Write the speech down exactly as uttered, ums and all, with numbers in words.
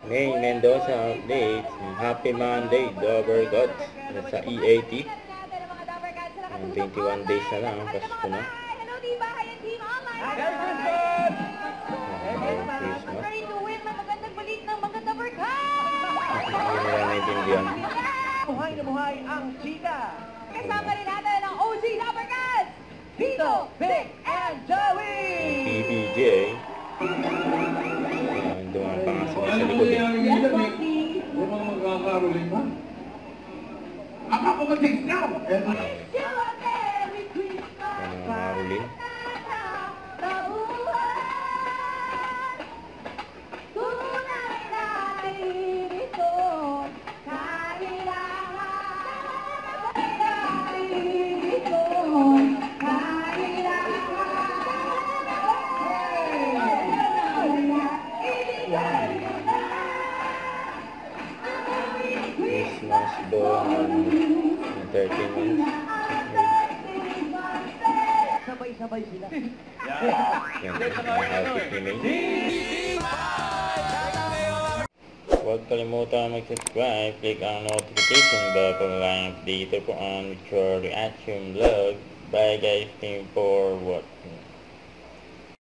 Maine Mendoza updates. Happy Monday, Dover Gods. Sa E A T. twenty-one days na lang, Pasko na. Merry Christmas. Hindi nila naintindihan. Buhay na buhay ang chika. Kasama rin natin ang O G Lovercats, Tito, Vic, and Joey! P B J. Ayan, dumaan pa nga sila sa likod eh. Yes, Poppy. Huwag mga magkakaroling ba? Ang ako mag-take now! Ayan ang mahulin. Christmas doon thirty minutes. Sabay-sabay sila. Yan, ang outfit ni May. Huwag kalimutan mag-subscribe, click ang notification bell para lang update po on your reaction vlog. Bye guys, thank you for watching.